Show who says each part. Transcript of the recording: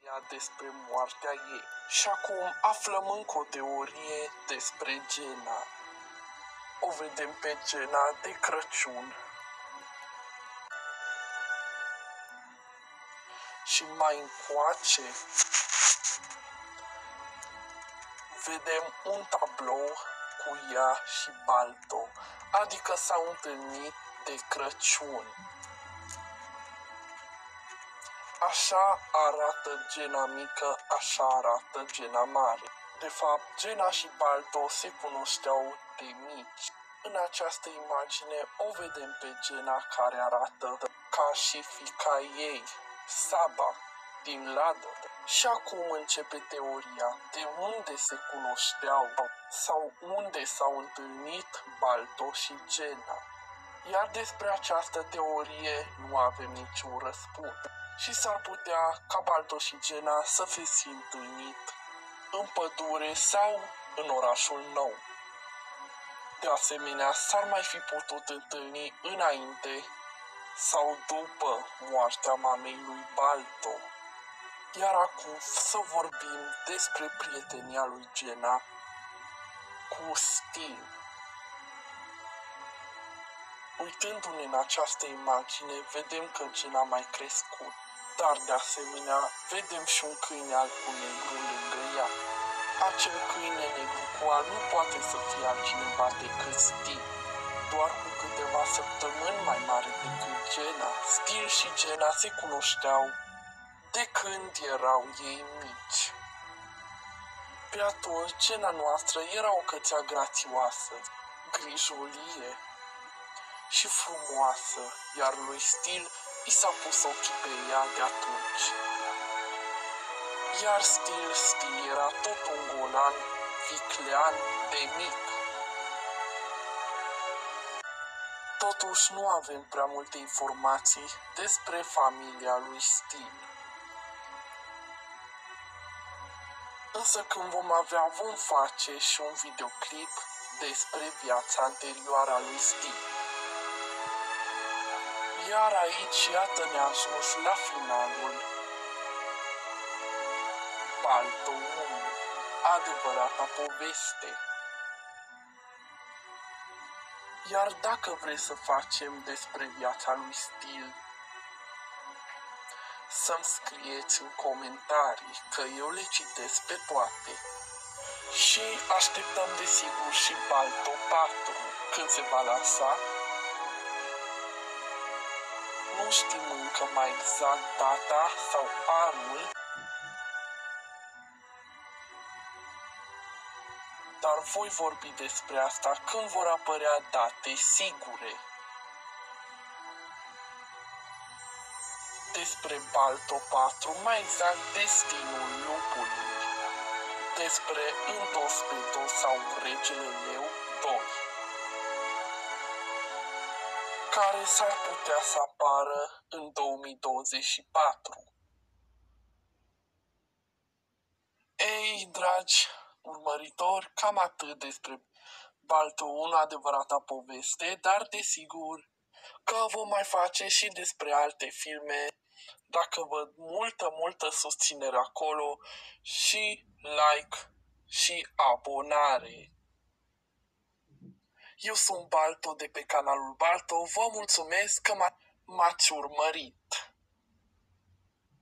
Speaker 1: despre moartea ei. Și acum aflăm încă o teorie despre Jenna. O vedem pe Jenna de Crăciun. Și mai încoace vedem un tablou cu ea și Balto, adică s-au întâlnit de Crăciun. Așa arată Jenna mică, așa arată Jenna mare. De fapt, Jenna și Balto se cunoșteau de mici. În această imagine o vedem pe Jenna care arată ca și fiica ei, Saba, din Ladă. Și acum începe teoria de unde se cunoșteau sau unde s-au întâlnit Balto și Jenna. Iar despre această teorie nu avem niciun răspuns. Și s-ar putea ca Balto și Jenna să fi întâlnit în pădure sau în orașul nou. De asemenea, s-ar mai fi putut întâlni înainte sau după moartea mamei lui Balto. Iar acum să vorbim despre prietenia lui Jenna cu Steel. Uitându-ne în această imagine, vedem că Jenna a mai crescut, dar de asemenea vedem și un câine alb cu negru lângă ea. Acel câine negru cu alb nu poate să fie altcineva decât Steel, doar cu câteva săptămâni mai mare decât Jenna. Steel și Jenna se cunoșteau de când erau ei mici. Pe atunci, Jenna noastră era o cățea grațioasă, grijulie și frumoasă, iar lui Steel i s-a pus ochii pe ea de atunci. Iar Steel era tot un golan viclean de mic. Totuși nu avem prea multe informații despre familia lui Steel. Însă când vom avea, vom face și un videoclip despre viața anterioară a lui Steel. Iar aici, iată, ne-a ajuns la finalul Balto 1, adevărata poveste. Iar dacă vreți să facem despre viața lui Steel, să-mi scrieți în comentarii, că eu le citesc pe toate. Și așteptăm desigur și Balto 4, când se va lansa. Nu știm încă mai exact data sau anul, dar voi vorbi despre asta când vor apărea date sigure. Despre Balto 4, mai exact destinul lupului. Despre Indospedo sau Regele Leu 2, care s-ar putea să apară în 2024. Ei, dragi urmăritori, cam atât despre Balto 1, adevărata poveste, dar desigur că vom mai face și despre alte filme, dacă văd multă susținere acolo și like și abonare. Eu sunt Balto de pe canalul Balto, vă mulțumesc că m-ați urmărit.